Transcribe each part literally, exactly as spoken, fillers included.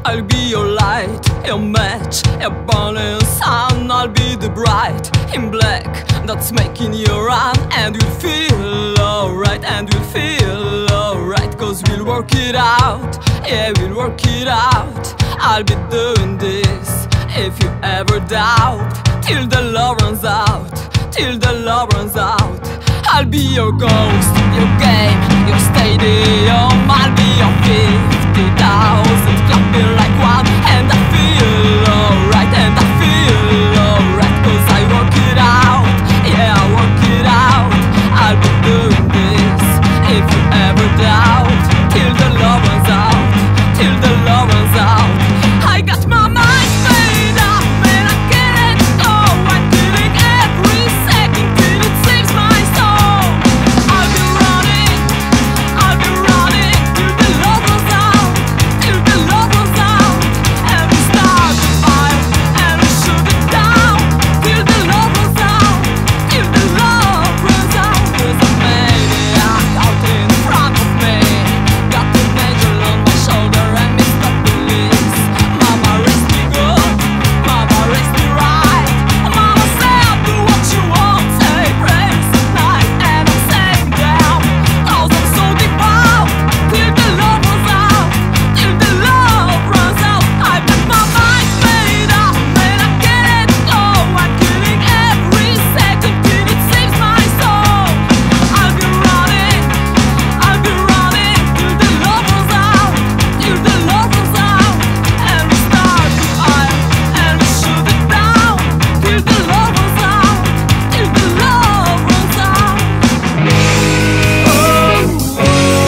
I'll be your light, your match, your burning sun. I'll be the bright in black that's making you run. And you'll feel alright, and you'll feel alright, cause we'll work it out, yeah, we'll work it out. I'll be doing this if you ever doubt, till the love runs out, till the love runs out. I'll be your ghost, your game, your stadium. I'll be your fifty thousand clapping like one. And I feel alright, and I feel alright, cause I work it out, yeah, I work it out. I'll be doing this if you ever doubt, till the love runs out, till the love runs out. I got my mind made up and I can't let go. I'm feeling every second till it saves my soul. I'll be running, I'll be running till the love runs out, till the love runs out. And we start the fire and we shoot it down, till the love runs out, till the love runs out. There's a maniac out in front of me, got an angel on my shoulder and Mister Police. Mama raised me good, mama raised me right. Mama said do what you want, say prayers at night. And I'm saying damn, cause I'm so devout, till the love runs out, till the love runs out. I've got my mind made up and I can't let go. I'm killing every second till it saves my soul. I'll be running, I'll be running till the love runs out, till the love runs out. And we start the fire and we shoot it down, till the love runs out, till the love runs out. Oh, oh,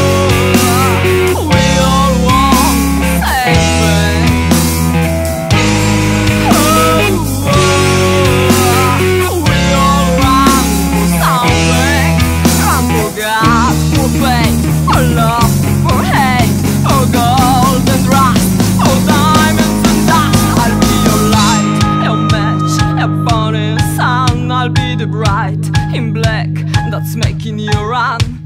we all want the same thing. Oh, oh, we all run for something. Run for God, for faith, for love, for hate, for gold and rust, for diamonds and dust. I'll be your light, your match, your burning sun. I'll be the bright in black that's making you run.